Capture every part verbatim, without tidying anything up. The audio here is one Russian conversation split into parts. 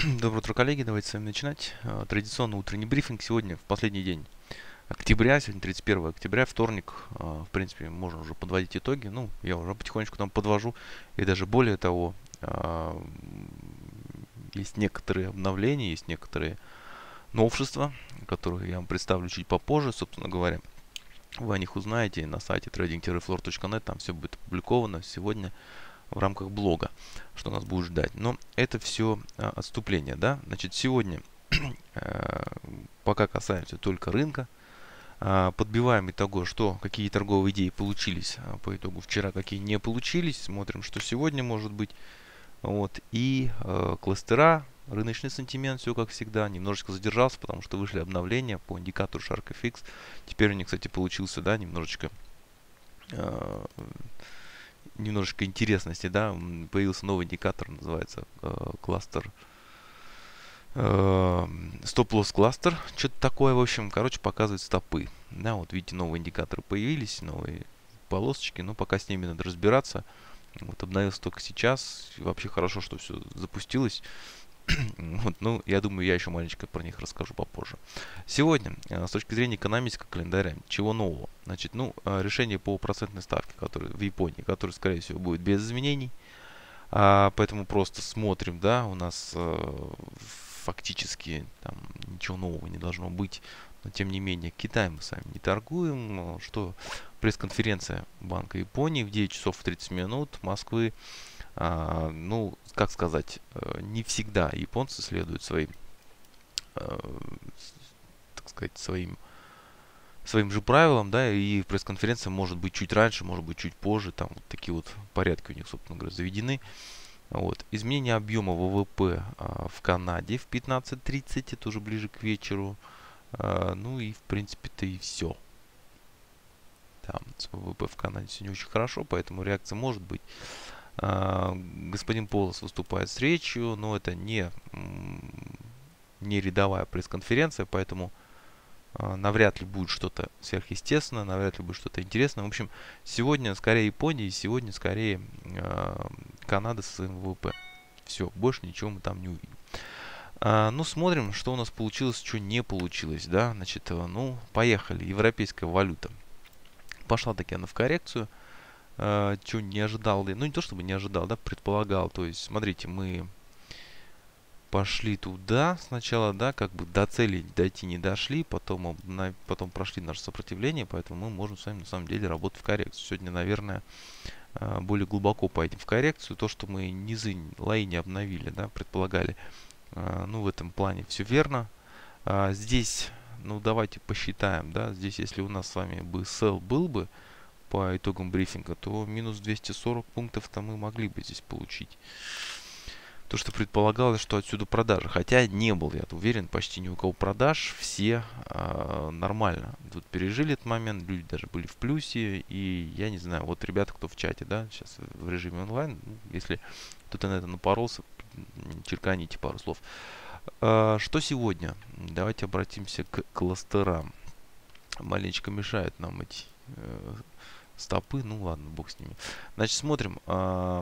Доброе утро, коллеги. Давайте с вами начинать. Э, Традиционно утренний брифинг. Сегодня в последний день октября, сегодня тридцать первое октября, вторник. Э, В принципе, можно уже подводить итоги. Ну, я уже потихонечку там подвожу. И даже более того, э, есть некоторые обновления, есть некоторые новшества, которые я вам представлю чуть попозже, собственно говоря. Вы о них узнаете на сайте трейдинг флор точка нет, там все будет опубликовано сегодня в рамках блога, что нас будет ждать. Но это все а, отступление, да. Значит, сегодня э, пока касаемся только рынка, а, подбиваем итого, что какие торговые идеи получились а, по итогу вчера, какие не получились, смотрим, что сегодня может быть. Вот, и э, кластера, рыночный сентимент, все как всегда, немножечко задержался, потому что вышли обновления по индикатору Shark эф икс. Теперь у них, кстати, получился, да, немножечко э, немножечко интересности, да, появился новый индикатор, называется э, кластер, э, стоп-лосс кластер, что-то такое, в общем, короче, показывает стопы, да, вот видите, новые индикаторы появились, новые полосочки, но пока с ними надо разбираться, вот обновился только сейчас, и вообще хорошо, что все запустилось. Вот, ну, я думаю, я еще маленечко про них расскажу попозже. Сегодня, э, с точки зрения экономического календаря, чего нового? Значит, ну, э, решение по процентной ставке, которое в Японии, которое, скорее всего, будет без изменений. А, поэтому просто смотрим, да, у нас э, фактически там ничего нового не должно быть. Но, тем не менее, Китай мы сами не торгуем. Что пресс-конференция Банка Японии в девять часов тридцать минут Москвы. А, ну, как сказать, э, не всегда японцы следуют своим, э, так сказать, своим, своим же правилам, да, и пресс-конференция может быть чуть раньше, может быть чуть позже, там вот такие вот порядки у них, собственно говоря, заведены. Вот. Изменение объема вэ вэ пэ а, в Канаде в пятнадцать тридцать, это уже ближе к вечеру. А, ну и, в принципе-то, и все. Там с вэ вэ пэ в Канаде все не очень хорошо, поэтому реакция может быть. А, господин Полос выступает с речью, но это не, не рядовая пресс-конференция, поэтому а, навряд ли будет что-то сверхъестественное, навряд ли будет что-то интересное. В общем, сегодня скорее Япония, и сегодня скорее а, Канада с своим вэ вэ пэ. Все, больше ничего мы там не увидим. А, ну, смотрим, что у нас получилось, что не получилось, да. Значит, ну, поехали. Европейская валюта. Пошла таки она в коррекцию. Uh, что не ожидал, ну не то чтобы не ожидал, да, предполагал. То есть, смотрите, мы пошли туда сначала, да, как бы до цели дойти не дошли, потом, на, потом прошли наше сопротивление, поэтому мы можем с вами на самом деле работать в коррекцию. Сегодня, наверное, uh, более глубоко пойдем в коррекцию. То, что мы низы лои не обновили, да, предполагали, uh, ну в этом плане все верно. Uh, здесь, ну давайте посчитаем, да, здесь если у нас с вами бы sell был бы, по итогам брифинга, то минус двести сорок пунктов-то мы могли бы здесь получить. То, что предполагалось, что отсюда продажи. Хотя не был, я уверен, почти ни у кого продаж. Все э, нормально тут пережили этот момент. Люди даже были в плюсе. И я не знаю, вот ребята, кто в чате, да, сейчас в режиме онлайн, если кто-то на это напоролся, черканите пару слов. Э, что сегодня? Давайте обратимся к кластерам. Маленечко мешают нам эти э, стопы, ну ладно, бог с ними. Значит, смотрим. Э,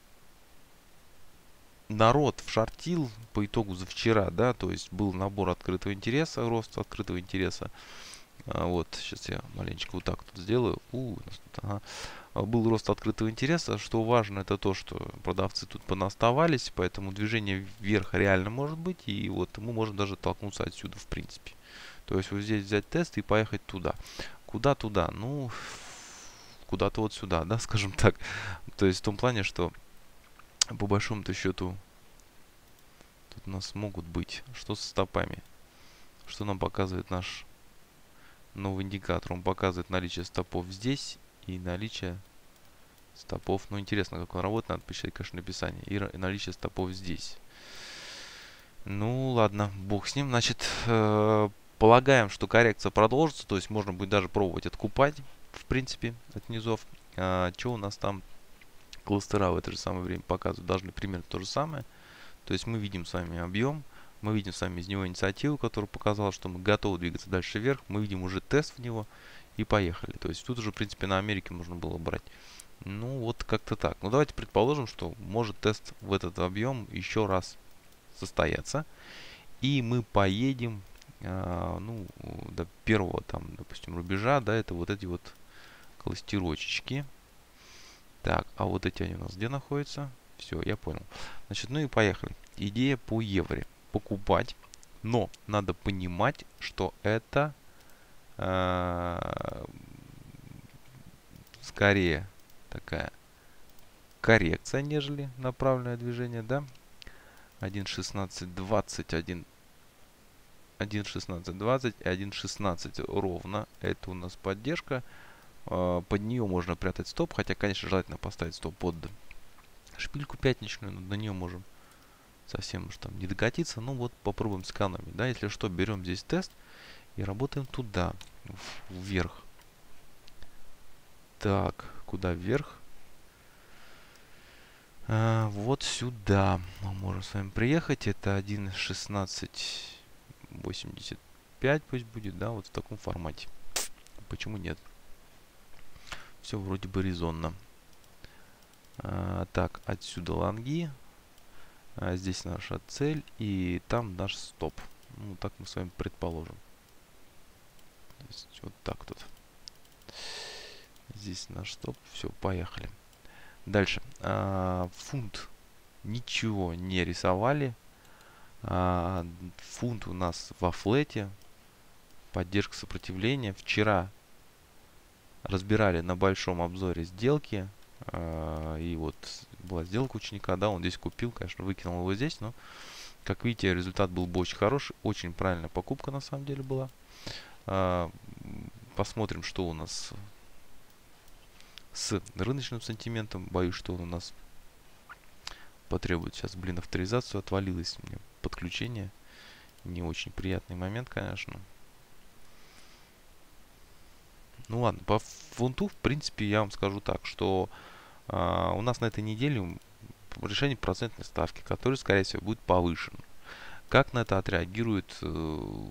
народ вшортил по итогу за вчера, да, то есть был набор открытого интереса, рост открытого интереса. Э, вот, сейчас я маленечко вот так тут сделаю. У, тут, ага. Был рост открытого интереса. Что важно, это то, что продавцы тут понаставались, поэтому движение вверх реально может быть, и вот мы можем даже толкнуться отсюда, в принципе. То есть вот здесь взять тест и поехать туда. Куда туда? Ну, куда-то вот сюда, да, скажем так. То есть в том плане, что по большому-то счету тут у нас могут быть. Что со стопами? Что нам показывает наш новый индикатор? Он показывает наличие стопов здесь и наличие стопов. Ну, интересно, как он работает, надо посчитать, конечно, написание. И наличие стопов здесь. Ну, ладно, бог с ним. Значит, э, полагаем, что коррекция продолжится. То есть можно будет даже пробовать откупать, в принципе, от низов. А, что у нас там? Кластера в это же самое время показывают, должны примерно то же самое. То есть мы видим с вами объем, мы видим с вами из него инициативу, которая показала, что мы готовы двигаться дальше вверх. Мы видим уже тест в него и поехали. То есть тут уже, в принципе, на Америке можно было брать. Ну, вот как-то так. Ну, давайте предположим, что может тест в этот объем еще раз состояться. И мы поедем, а, ну, до первого, там, допустим, рубежа, да, это вот эти вот кластерочки. Так, а вот эти они у нас где находятся? Все, я понял. Значит, ну и поехали. Идея по евро. Покупать. Но надо понимать, что это э, скорее такая коррекция, нежели направленное движение, да? один шестнадцать двадцать, один шестнадцать двадцать и один шестнадцать ровно. Это у нас поддержка. Э, под нее можно прятать стоп, хотя, конечно, желательно поставить стоп под шпильку пятничную, но до нее можем совсем уж там не докатиться. Ну вот попробуем сэкономить, да, если что, берем здесь тест и работаем туда, вверх. Так, куда вверх? А, вот сюда мы можем с вами приехать. Это один шестнадцать восемьдесят пять пусть будет, да, вот в таком формате. Почему нет? Все вроде бы резонно. А, так, отсюда лонги. А здесь наша цель и там наш стоп. Ну, так мы с вами предположим. То есть вот так тут. Здесь наш стоп. Все, поехали. Дальше. А, фунт. Ничего не рисовали. А, фунт у нас во флете. Поддержка сопротивления. Вчера разбирали на большом обзоре сделки. А, и вот была сделка ученика, да, он здесь купил, конечно, выкинул его здесь, но, как видите, результат был бы очень хороший, очень правильная покупка на самом деле была. А, посмотрим, что у нас с рыночным сантиментом. Боюсь, что он у нас потребует сейчас, блин, авторизацию. Отвалилось мне подключение. Не очень приятный момент, конечно. Ну ладно, по фунту, в принципе, я вам скажу так, что а, у нас на этой неделе решение процентной ставки, который, скорее всего, будет повышен. Как на это отреагирует э,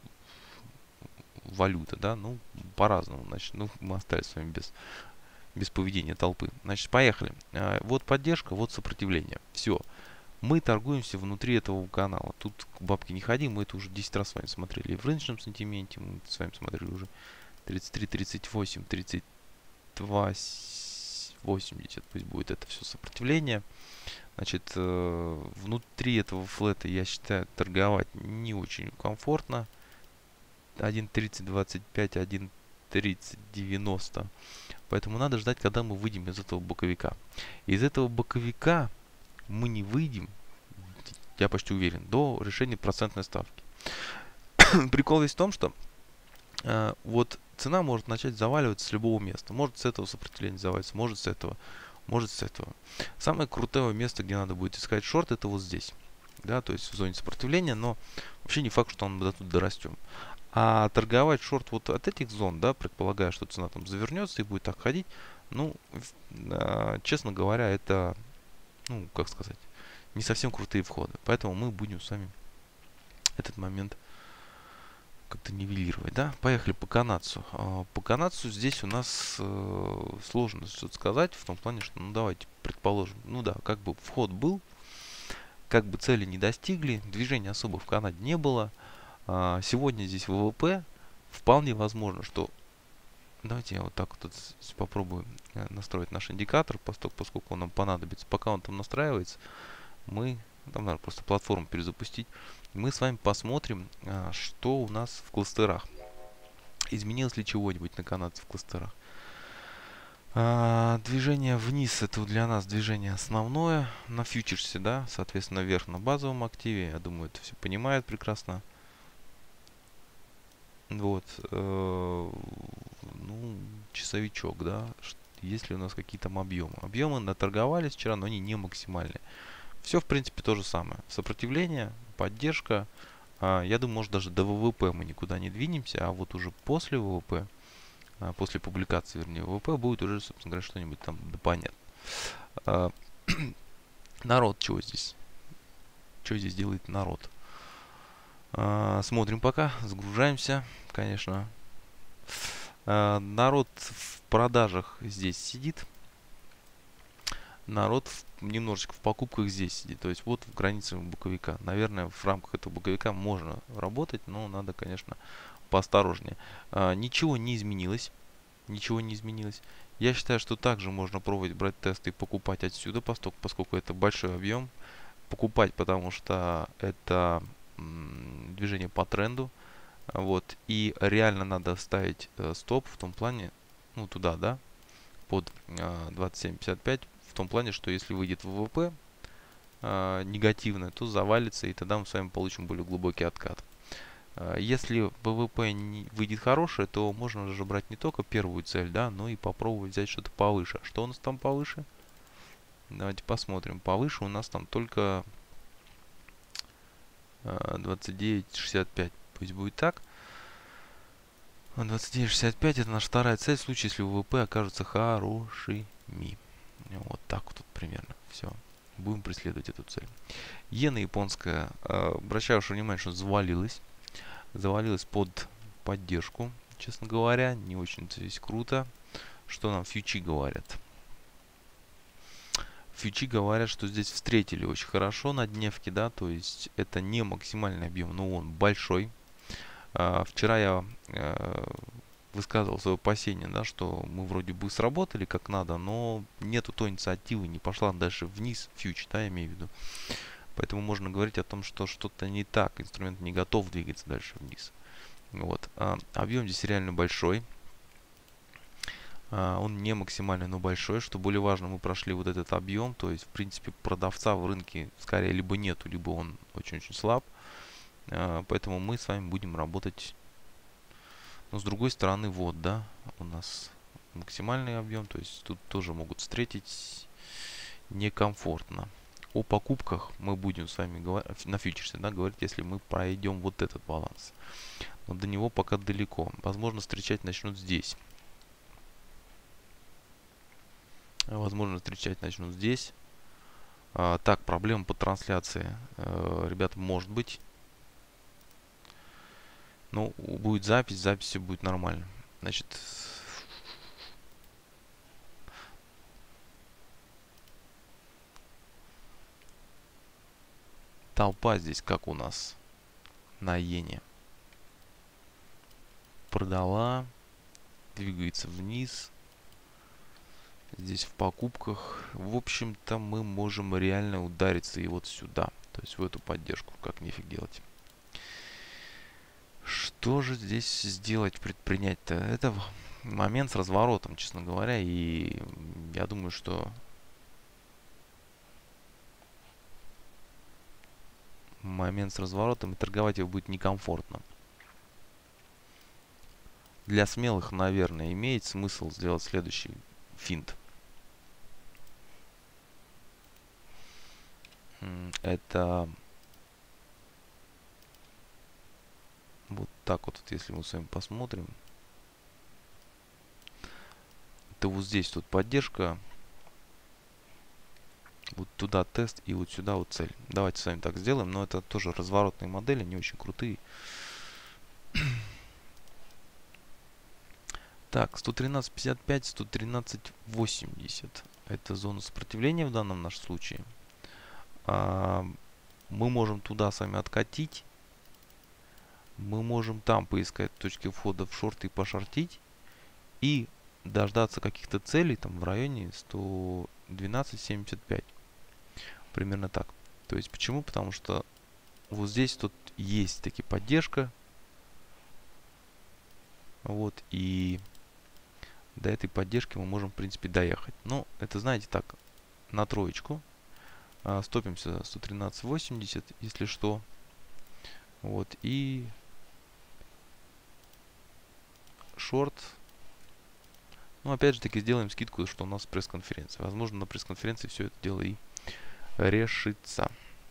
валюта, да? Ну, по-разному. Значит, ну, мы остались с вами без, без поведения толпы. Значит, поехали. А, вот поддержка, вот сопротивление. Все. Мы торгуемся внутри этого канала. Тут к бабке не ходи, мы это уже десять раз с вами смотрели. И в рыночном сантименте мы с вами смотрели уже тридцать три, тридцать восемь, тридцать два, восемьдесят. Пусть будет это все сопротивление. Значит, э, внутри этого флета, я считаю, торговать не очень комфортно. один тридцать двадцать пять, один тридцать девяносто. Поэтому надо ждать, когда мы выйдем из этого боковика. Из этого боковика мы не выйдем, я почти уверен, до решения процентной ставки. Прикол весь в том, что э, вот цена может начать заваливаться с любого места. Может с этого сопротивления завалиться, может с этого, может с этого. Самое крутое место, где надо будет искать шорт, это вот здесь. Да, то есть в зоне сопротивления, но вообще не факт, что он до тут дорастем. А торговать шорт вот от этих зон, да, предполагая, что цена там завернется и будет так ходить, ну, э, честно говоря, это, ну, как сказать, не совсем крутые входы. Поэтому мы будем с вами этот момент как-то нивелировать, да. Поехали по канадцу. По канадцу здесь у нас э, сложно что-то сказать, в том плане, что, ну, давайте предположим, ну да, как бы вход был, как бы цели не достигли, движения особо в Канаде не было. А, сегодня здесь ВВП, вполне возможно, что... Давайте я вот так вот попробую настроить наш индикатор, поскольку он нам понадобится. Пока он там настраивается, мы... Там надо просто платформу перезапустить. Мы с вами посмотрим, а, что у нас в кластерах. Изменилось ли чего-нибудь на канадце в кластерах. А, движение вниз, это для нас движение основное на фьючерсе, да, соответственно, вверх на базовом активе. Я думаю, это все понимают прекрасно. Вот. Э, ну, часовичок, да. Есть ли у нас какие-то объемы? Объемы наторговались вчера, но они не максимальные. Все, в принципе, то же самое. Сопротивление, поддержка. А, я думаю, может, даже до ВВП мы никуда не двинемся, а вот уже после ВВП, а, после публикации, вернее, ВВП будет уже, собственно говоря, что-нибудь там да понятно. А, народ, чего здесь? Что здесь делает народ? А, смотрим пока, загружаемся, конечно. А, народ в продажах здесь сидит. народ в, немножечко в покупках здесь сидит. То есть вот в границах боковика. Наверное, в рамках этого боковика можно работать, но надо, конечно, поосторожнее. А, ничего не изменилось. Ничего не изменилось. Я считаю, что также можно пробовать брать тесты и покупать отсюда, поскольку, поскольку это большой объем. Покупать, потому что это м, движение по тренду. Вот. И реально надо ставить э, стоп в том плане, ну туда, да, под э, двадцать семь пятьдесят пять, в том плане, что если выйдет ВВП э, негативное, то завалится, и тогда мы с вами получим более глубокий откат. Э, если ВВП не выйдет хорошее, то можно же брать не только первую цель, да, но и попробовать взять что-то повыше. Что у нас там повыше? Давайте посмотрим. Повыше у нас там только э, двадцать девять шестьдесят пять. Пусть будет так. двадцать девять шестьдесят пять это наша вторая цель в случае, если ВВП окажутся хорошими. Вот так вот примерно. Все. Будем преследовать эту цель. Иена японская. Э, обращаю ваше внимание, что завалилась. Завалилась под поддержку, честно говоря. Не очень здесь круто. Что нам фьючи говорят? Фьючи говорят, что здесь встретили очень хорошо на дневке, да, то есть это не максимальный объем, но он большой. А, вчера я э, высказывал свое опасение, да, что мы вроде бы сработали как надо, но нету той инициативы, не пошла дальше вниз, фьюч, да, я имею в виду. Поэтому можно говорить о том, что что-то не так, инструмент не готов двигаться дальше вниз. Вот. А, объем здесь реально большой. А, он не максимальный, но большой. Что более важно, мы прошли вот этот объем, то есть, в принципе, продавца в рынке скорее либо нету, либо он очень-очень слаб. А, поэтому мы с вами будем работать. Но с другой стороны, вот, да, у нас максимальный объем, то есть тут тоже могут встретить некомфортно. О покупках мы будем с вами говорить на фьючерсе, да, говорить, если мы пройдем вот этот баланс. Но до него пока далеко. Возможно, встречать начнут здесь. Возможно, встречать начнут здесь. А, так, проблема по трансляции. А, ребята, может быть. Ну, будет запись, запись все будет нормально. Значит, толпа здесь как у нас на иене. Продала, двигается вниз. Здесь в покупках. В общем-то, мы можем реально удариться и вот сюда. То есть в эту поддержку. Как нифиг делать. Что же здесь сделать, предпринять-то? Это момент с разворотом, честно говоря. И я думаю, что момент с разворотом, и торговать его будет некомфортно. Для смелых, наверное, имеет смысл сделать следующий финт. Это вот так вот, если мы с вами посмотрим. Это вот здесь тут поддержка. Вот туда тест и вот сюда вот цель. Давайте с вами так сделаем, но это тоже разворотные модели, не очень крутые. Так, сто тринадцать пятьдесят пять, сто тринадцать восемьдесят. Это зона сопротивления в данном нашем случае. А, мы можем туда с вами откатить. Мы можем там поискать точки входа в шорты и пошортить. И дождаться каких-то целей там в районе сто двенадцать семьдесят пять. Примерно так. То есть почему? Потому что вот здесь тут есть таки поддержка. Вот, и до этой поддержки мы можем, в принципе, доехать. Но это, знаете, так, на троечку. А, стопимся сто тринадцать восемьдесят, если что. Вот, и шорт. Ну, опять же таки, сделаем скидку, что у нас пресс-конференция. Возможно, на пресс-конференции все это дело и решится.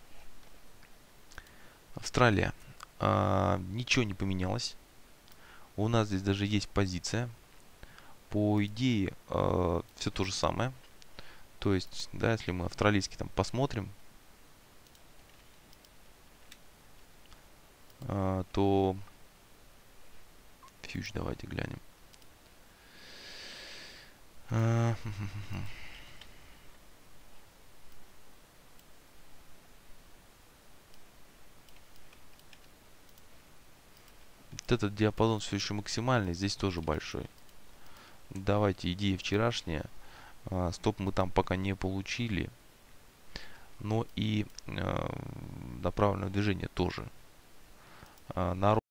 Австралия. А, ничего не поменялось. У нас здесь даже есть позиция. По идее, э, все то же самое. То есть, да, если мы австралийский там посмотрим, э, то фьюч давайте глянем. Вот этот диапазон все еще максимальный, здесь тоже большой. Давайте идея вчерашняя. А, стоп мы там пока не получили. Но и э, направленное движение тоже. А, на